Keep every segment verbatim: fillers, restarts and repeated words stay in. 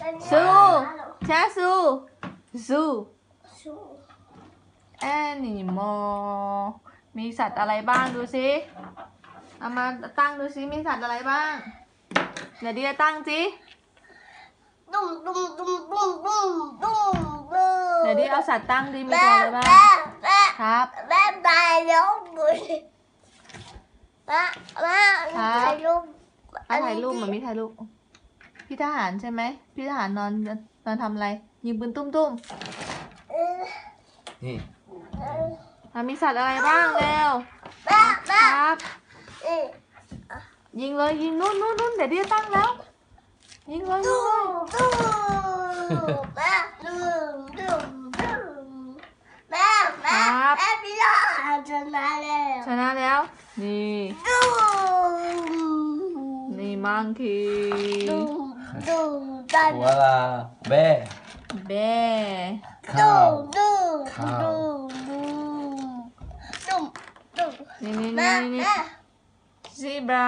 ซูช้าซูซูแอนิมอลมีสัตว์อะไรบ้างดูสิเอามาตั้งดูสิมีสัตว์อะไรบ้างเดี๋ยวดีจะตั้งสิตุ้มตุ้มตุ้มตุ้มตุ้มตุ้มตุ้มเดี๋ยวดีเอาสัตว์ตั้งดิมีตัวอะไรบ้างครับแม่ตายแล้วบุยแม่แม่ถ่ายรูปเอาถ่ายรูปมันมีถ่ายรูปพี่ทหารใช่ไหมพี่ทหารนอนนอนทำอะไรยิงปืนตุ้มตุ้มนี่มีสัตว์อะไรบ้างเร็วครับยิงเลยยิงนู่นนู่นนู่นเดี๋ยวดีตั้งแล้วยิงเลยยิงเลยแม่ดูดูดูแม่แม่แม่พี่ทหารชนะแล้วชนะแล้วนี่นี่มังคีดูดูหัวลาแบ่แบ่ดูข้าวดูข้าวดูดูดูดูนี่นี่แม่นี่นี่แม่ซีบรา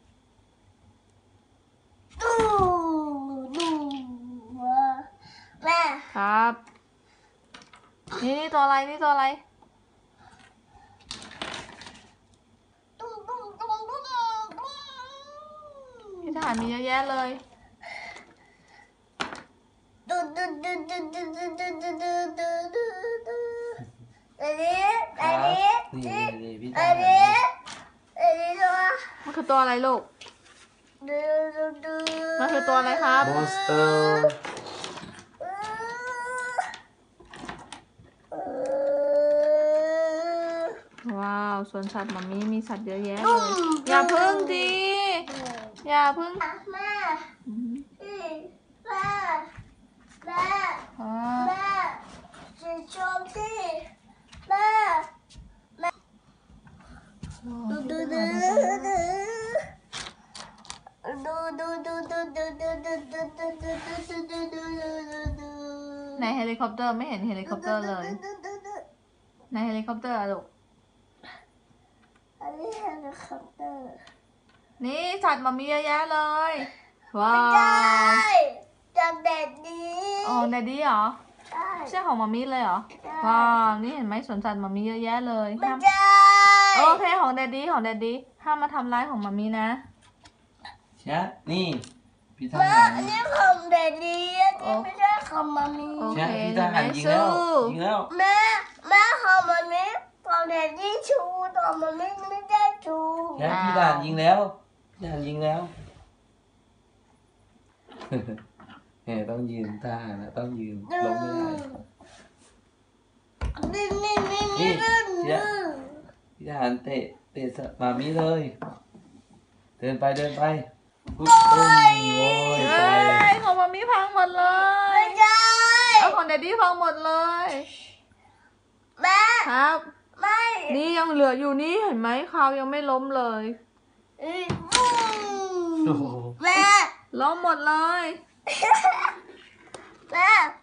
ดูดูแม่ครับนี่นี่ตัวอะไรนี่ตัวอะไรตุ้มตุ้มตุ้มตุ้มตุ้มพี่ทหารมีเยอะแยะเลยดูดูดูดูดูดูดูดูดูดูดูดูอันนี้อันนี้นี่นี่พี่ทอัหาน รนี้อันนี้ตัวมันคือตัวอะไรลูกดูดูดูมันคือตัวอะไรครับมอนสเตอร์ว้าวสวนสัตว์มัมมี่มีสัตว์เยอะแยะเลยอย่าพึ่งดิอย่าพึ่งแม่พี่แม่แม่อ่าแม่จะชมที่แม่แม่ดูดูดูดูดูดูดูดูดูดูดูดูดูดูดูดูดูดูในเฮลิคอปเตอร์ไม่เห็นเฮลิคอปเตอร์เลยในเฮลิคอปเตอร์อะลูกอันนี้เฮลิคอปเตอร์นี่สัตว์มัมมี่เยอะแยะเลยว้าไม่ใช่วจากเด็ดดีอ๋อแดดดี้เหรอใช่ใช่ของมัมมี่เลยเหรอใช่ว้าวนี่เห็นไหมสวนสัตว์มัมมี่เยอะแยะเลยไม่ห้ามใช่โอเคของแดดดี้ของแดดดี้ห้ามมาทำร้ายของมัมมี่นะชะนี่พี่ทแม่หารอันนี้ของเด็ดดีอันนี้ไม่ใช่ของมามีโอเคชะพี่ทหารยิงแล้วยิงแล้วแม่แม่ของมามีของเด็ดดีชูของมามีไม่ได้ชูชะพี่ทหารยิงแล้วพี่ทหารยิงแล้วแหมต้องยืนทหารนะต้องยืนล้มไม่ได้นี่นี่นี่นี่นี่เดี๋ยว พี่ทหารเตะเตะมามีเลย เดินไปเดินไปปุ๊บโอ้ยโอ้ยเฮ้ไปยของมัมมี่พังหมดเลยไม่ใช่เอาของแดดดี้พังหมดเลยแม่ครับไม่นี่ยังเหลืออยู่นี่เห็นไหมเขายังไม่ล้มเลยอืมโอ้โหแม่ล้มหมดเลยแม่